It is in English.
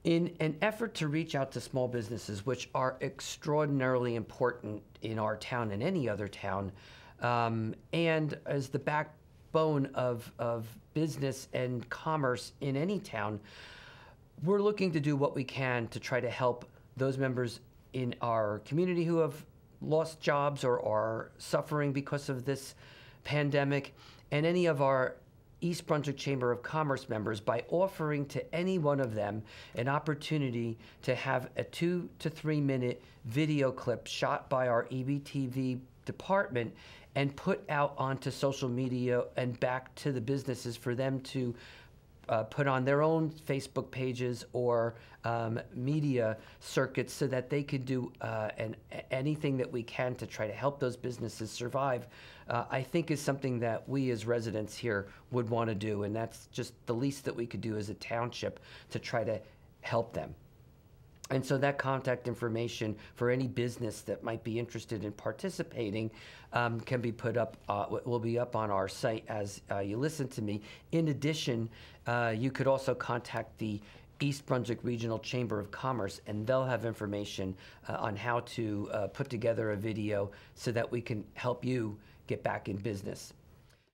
In an effort to reach out to small businesses, which are extraordinarily important in our town and any other town, and as the backbone of business and commerce in any town, we're looking to do what we can to try to help those members in our community who have lost jobs or are suffering because of this pandemic, and any of our East Brunswick Chamber of Commerce members by offering to any one of them an opportunity to have a 2 to 3 minute video clip shot by our EBTV department and put out onto social media and back to the businesses for them to put on their own Facebook pages or media circuits so that they could do anything that we can to try to help those businesses survive, I think is something that we as residents here would want to do. And that's just the least that we could do as a township to try to help them. And so that contact information for any business that might be interested in participating can be put up, will be up on our site as you listen to me. In addition, you could also contact the East Brunswick Regional Chamber of Commerce, and they'll have information on how to put together a video so that we can help you get back in business.